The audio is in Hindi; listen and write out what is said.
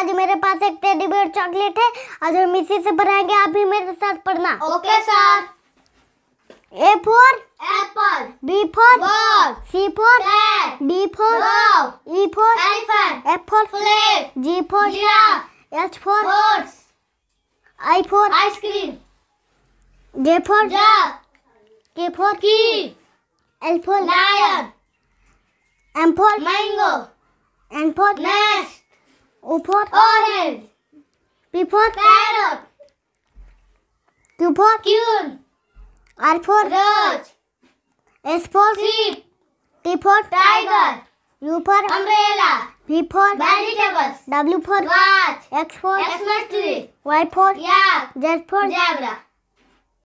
आज मेरे पास एक टेडी बियर चॉकलेट है। आज हम इसी से बनाएंगे, आप भी मेरे साथ पढ़ना। Okay sir. A for apple, B for ball, C for cat, D for dog, E for elephant, F for flag, G for giraffe, H for horse, I for ice cream, J for jug, K for key, L for lion, M for mango, N for nest, O for orange, P for parrot, Q for queen, R for rose, S for sheep, T for tiger, U for umbrella, V for vegetables, W for watch, X for Xmas tree, Y for yak, Z for zebra.